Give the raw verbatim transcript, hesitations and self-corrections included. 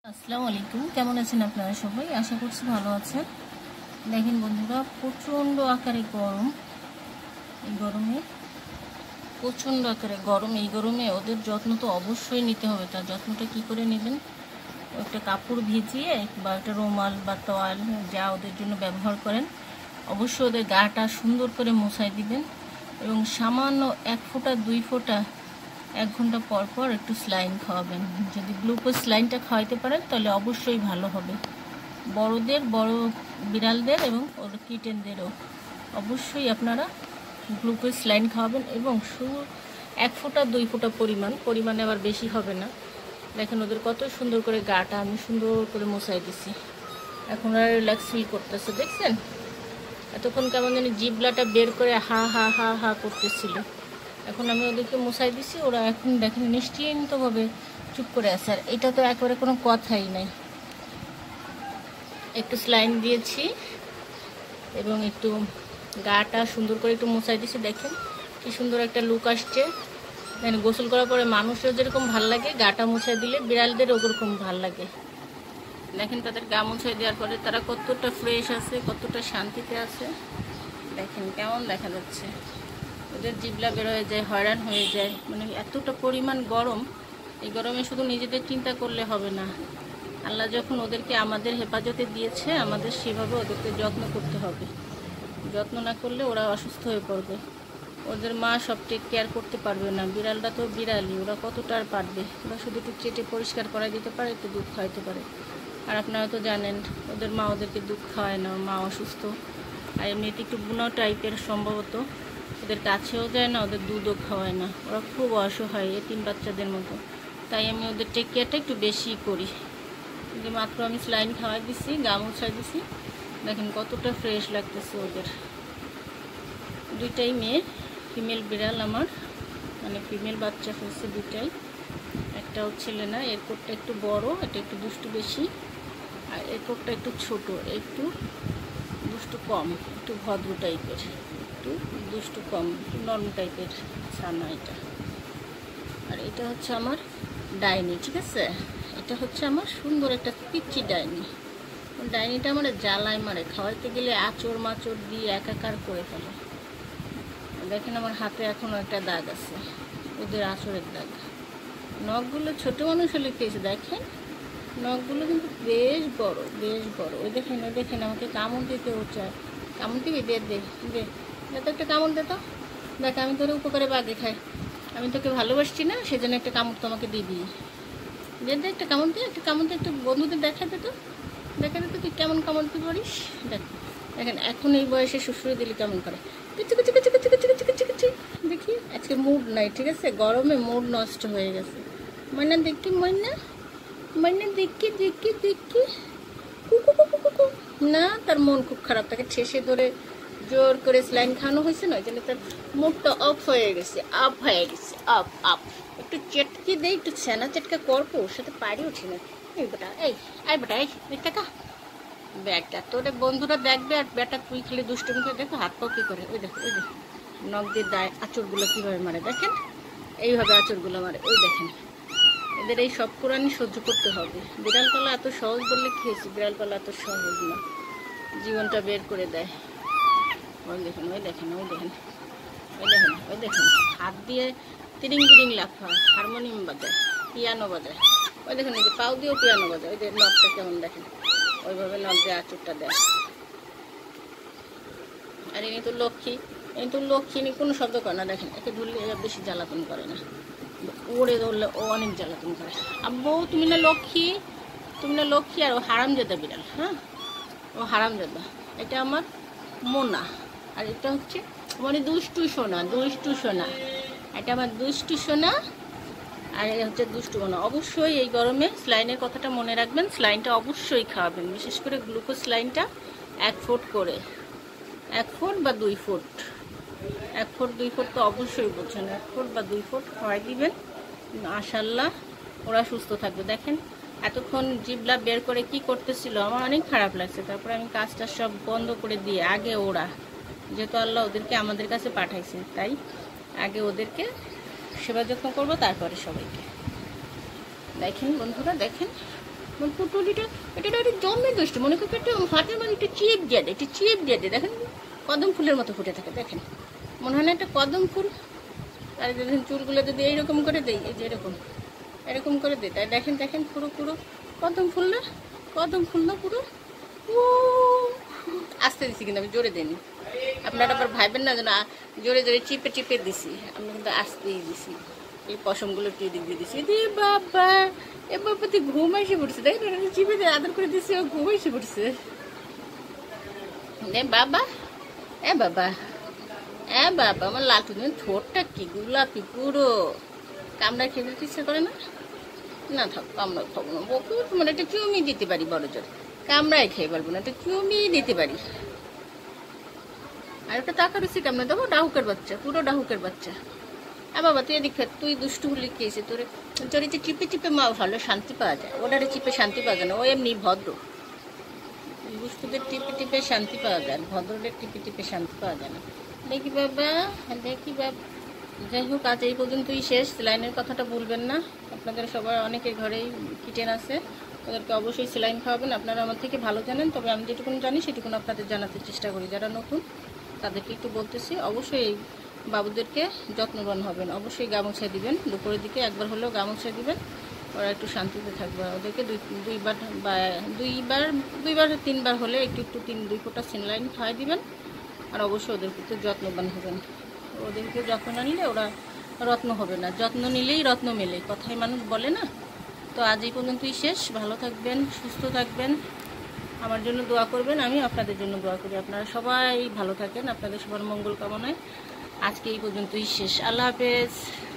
আসসালামু আলাইকুম, কেমন আছেন আপনারা সবাই? আশা করছি ভালো আছেন। দেখেন বন্ধুরা, প্রচণ্ড আকারে গরম। এই গরমে প্রচণ্ড আকারে গরম এই গরমে ওদের যত্ন তো অবশ্যই নিতে হবে। তার যত্নটা কি করে নেবেন? একটা কাপড় ভিজিয়ে বা একটা রুমাল বা তোয়াল যা ওদের জন্য ব্যবহার করেন, অবশ্যই ওদের গাটা সুন্দর করে মোছাই দিবেন এবং সামান্য এক ফোঁটা দুই ফোঁটা এক ঘন্টা পর পর একটু স্লাইন খাওয়াবেন। যদি গ্লুকোজ স্লাইনটা খাওয়াইতে পারেন তাহলে অবশ্যই ভালো হবে। বড়দের, বড় বিড়ালদের এবং ওর কিটেনদেরও অবশ্যই আপনারা গ্লুকোজ স্লাইন খাওয়াবেন এবং শুধু এক ফোঁটা দুই ফোঁটা পরিমাণ পরিমাণে আবার বেশি হবে না। দেখেন ওদের কত সুন্দর করে গাটা আমি সুন্দর করে মোছাই দিছি। এখন আর রিল্যাক্স ফিল করতেছে, দেখছেন? এতক্ষণ কেমন জানি জিবলাটা বের করে হা হা হা হা করতেছিল। এখন আমি ওদেরকে মোছাই দিছি, ওরা এখন দেখেন নিশ্চিন্তভাবে চুপ করে আছে। আর এটা তো একেবারে কোনো কথাই নাই। একটু স্লাইন দিয়েছি এবং একটু গাটা সুন্দর করে একটু মোছাই দিছি। দেখেন কি সুন্দর একটা লুক আসছে। দেখেন গোসল করার পরে মানুষের যেরকম ভাল লাগে, গাটা মুছাই দিলে বিড়ালদের ওরকম ভাল লাগে। দেখেন তাদের গা মুছাই দেওয়ার পরে তারা কতটা ফ্রেশ আছে, কতটা শান্তিতে আছে। দেখেন কেমন দেখা যাচ্ছে। ওদের জিবলা বের হয়ে যায়, হয়রান হয়ে যায়, মানে এতটা পরিমাণ গরম। এই গরমে শুধু নিজেদের চিন্তা করলে হবে না। আল্লাহ যখন ওদেরকে আমাদের হেফাজতে দিয়েছে, আমাদের সেভাবে ওদেরকে যত্ন করতে হবে। যত্ন না করলে ওরা অসুস্থ হয়ে পড়বে। ওদের মা সব টেক কেয়ার করতে পারবে না। বিড়ালটা তো বিড়ালই, ওরা কতটা আর পারবে? ওরা শুধু একটু চেটে পরিষ্কার করাই দিতে পারে, একটু দুধ খাওয়াইতে পারে। আর আপনারা তো জানেন ওদের মা ওদেরকে দুধ খাওয়ায় না, মা অসুস্থ। আর এমনিতে একটু বুনো টাইপের, সম্ভবত ওদের কাছেও যায় না, ওদের দুধও খাওয়ায় না। ওরা খুব অসহায়, এতিম বাচ্চাদের মতো। তাই আমি ওদের টেক কেয়ারটা একটু বেশি করি। কিন্তু মাত্র আমি স্লাইন খাওয়াই দিছি, গা মুছাই দিছি। দেখেন কতটা ফ্রেশ লাগতেছে ওদের। দুইটাই মেয়ে, ফিমেল বিড়াল আমার, মানে ফিমেল বাচ্চা হয়েছে দুইটাই। একটাও ছেলে না। এর কোটটা একটু বড়, এটা একটু দুষ্টু বেশি। আর এর কোটটা একটু ছোট, একটু দুষ্টু কম, একটু ভদ্র টাইপের, একটু দুষ্টু কম, একটু নরম টাইপের ছানা এটা। আর এটা হচ্ছে আমার ডাইনি, ঠিক আছে? এটা হচ্ছে আমার সুন্দর একটা পিচ্চি ডাইনি। ডাইনিটা আমার জ্বালায় মারে, খাওয়াইতে গেলে আঁচড় মাচড় দিয়ে একাকার করে ফেলে। দেখেন আমার হাতে এখনও একটা দাগ আছে, ওদের আঁচড়ের দাগ। নখগুলো ছোটো মানুষ হলে খেয়েছে, দেখেন নখগুলো কিন্তু বেশ বড়, বেশ বড়। ওই দেখেন, ওই দেখেন আমাকে কামড় দিতে ও চায়। কামড় দিবি? দে দে দে তো একটা কামড় দে তো। দেখ আমি তোর উপকারে বাগে খাই, আমি তোকে ভালোবাসছি না, সেজন্য একটা কামড় তোমাকে দিবি। দে দে একটা কামড় দে, একটা কামড় দে, একটু বন্ধুদের দেখা দে তো, দেখা দে তো তুই কেমন কামড় দিতে পারিস। দেখ দেখেন এখন এই বয়সে শ্বশুরে দিলে কেমন করে। দেখি আজকে মুড নাই, ঠিক আছে? গরমে মুড নষ্ট হয়ে গেছে। ময়না দেখি, ময়না ময়না দেখি দেখি দেখি কুকু কুকু কুকু। না, তার মন খুব খারাপ, তাকে ঠেসে ধরে জোর করে স্লাইন খাওয়ানো হয়েছে না, ওই জন্য তার মুডটা অফ হয়ে গেছে, আপ হয়ে গেছে, আপ আপ। একটু চেটকি দেয়, একটু ছানা চেটকা করবো, ওর সাথে পারি উঠি না। এই বেটা, এই আই বেটা, এই টাকা ব্যাগটা তোরে বন্ধুরা দেখবে। আর বেটা তুই খেলে দুষ্টুমি করে, দেখো হাত পাও কী করে। ওই দেখো, ওই দেখো নখ দিয়ে দায় আঁচড়গুলো কীভাবে মারে, দেখেন এইভাবে আঁচড়গুলো মারে। ওই দেখেন, এদের এই সব কোরআনই সহ্য করতে হবে। বিড়াল পালা এত সহজ বললে কী হয়েছে? বিড়াল পালা এত সহজ না, জীবনটা বের করে দেয়। ওই দেখেন, ওই দেখেন, ওই দেখেন, ওই দেখেন, ওই দেখেন হাত দিয়ে তিরিং তিরিং লাফায়, হারমোনিয়াম বাজায়, পিয়ানো বাজায়। ওই দেখেন এই যে পাও দিয়েও পিয়ানো বাজায়। ওই যে নখটা কেমন দেখেন, ওইভাবে নখ দিয়ে আঁচড়টা দেয়। আর ইনি তো লক্ষ্মী, ইনি তো লক্ষ্মী, ইনি কোনো শব্দ করে না। দেখেন একে ধরলে বেশি জ্বালাতন করে না, ওড়ে ধরলে ও অনেক জ্বালাতন করে। আব্বু তুমি না লক্ষ্মী, তুমি না লক্ষ্মী। আর ও হারামজাদা বিড়াল, হ্যাঁ ও হারামজাদা। এটা আমার মোনা, আর এটা হচ্ছে মানে দুষ্টু সোনা, দুষ্টু সোনা। এটা আমার দুষ্টু সোনা, আর এটা হচ্ছে দুষ্টু মোনা। অবশ্যই এই গরমে স্লাইনের কথাটা মনে রাখবেন, স্লাইনটা অবশ্যই খাওয়াবেন, বিশেষ করে গ্লুকোজ স্লাইনটা এক ফুট করে, এক ফুট বা দুই ফুট, এক ফুট দুই ফুট তো অবশ্যই বলছেন, এক ফুট বা দুই ফুট খাওয়াই দিবেন। মাশাআল্লাহ ওরা সুস্থ থাকবে। দেখেন এতক্ষণ জিবলা বের করে কি করতেছিল, আমার অনেক খারাপ লাগছে। তারপরে আমি কাজটা সব বন্ধ করে দিয়ে আগে ওরা, যেহেতু আল্লাহ ওদেরকে আমাদের কাছে পাঠাইছে, তাই আগে ওদেরকে সেবা যত্ন করবো, তারপরে সবাইকে। দেখেন বন্ধুরা, দেখেন মানে পুটুলিটা এটা একটা জন্মের দোষটা মনে করি একটা হাতের মধ্যে একটা চিপ দিয়ে দেয়, একটা চিপ দিয়ে দেয়। দেখেন কদম ফুলের মতো ফুটে থাকে, দেখেন মনে হয় না একটা কদম ফুল। আর দেখেন চুলগুলো যদি এইরকম করে দেয়, এই যে এরকম এরকম করে দেয়, তাই দেখেন দেখেন পুরো পুরো কদম ফুল না, কদম ফুল না পুরো। ও আস্তে দিছি কিন্তু আমি জোরে দিইনি, আপনারা আবার ভাইবেন না যেন জোরে জোরে চিপে চিপে দিছি, আমি কিন্তু আস্তেই দিছি। এই পশমগুলো একটু দিক দিয়ে দিছি। দি বাবা, এ বাবা তুই ঘুম এসে পড়ছে, তাই না? চিপে দিয়ে আদর করে দিছি, ও ঘুম এসে পড়ছে। এ বাবা, এ বাবা, এ বাবা, আমার লালটুনের ঠোঁটটা কি গোলাপি পুরো। কামড়া খেয়ে দিতে ইচ্ছে করে না? না থাক, কামড়া খাবো না। বকু তোমার একটা চুমি দিতে পারি বড় জোর, কামড়ায় খেয়ে পারবো না, একটা চুমি দিতে পারি। আর একটা টাকা রুচি কামড়ে দেবো, ডাহুকের বাচ্চা, পুরো ডাহুকের বাচ্চা। হ্যাঁ বাবা তুই এদিক তুই দুষ্টু হলে কি এসে তোর তোর যে চিপে চিপে মা ভালো শান্তি পাওয়া যায়, ওটারে চিপে শান্তি পাওয়া যায় না, ও এমনি ভদ্র। দুষ্টুদের টিপে টিপে শান্তি পাওয়া যায়, ভদ্রদের টিপে টিপে শান্তি পাওয়া যায় না। দেখি বাবা, দেখি বাবা। যাই হোক, আজ এই পর্যন্তই শেষ। সেলাইনের কথাটা ভুলবেন না, আপনাদের সবার অনেকের ঘরেই কিটেন আছে, ওদেরকে অবশ্যই সেলাইন খাওয়াবেন। আপনারা আমার থেকে ভালো জানেন, তবে আমি যেটুকুন জানি সেটুকুন আপনাদের জানাতে চেষ্টা করি। যারা নতুন তাদেরকে একটু বলতেছি, অবশ্যই বাবুদেরকে যত্নবান হবেন, অবশ্যই গা মুছিয়ে দিবেন, দুপুরের দিকে একবার হলেও গা মুছিয়ে দিবেন, ওরা একটু শান্তিতে থাকবে। ওদেরকে দুই দুইবার বা দুইবার দুইবার তিনবার হলে একটু একটু তিন দুই ফোঁটা সেলাইন খাওয়াই দিবেন। আর অবশ্যই ওদের একটু যত্নবান হবেন, ওদেরকে যত্ন না নিলে ওরা রত্ন হবে না, যত্ন নিলেই রত্ন মেলে, কথায় মানুষ বলে না। তো আজ এই পর্যন্তই শেষ। ভালো থাকবেন, সুস্থ থাকবেন, আমার জন্য দোয়া করবেন, আমি আপনাদের জন্য দোয়া করি। আপনারা সবাই ভালো থাকেন, আপনাদের সবার মঙ্গল কামনায় আজকে এই পর্যন্তই শেষ। আল্লাহ হাফেজ।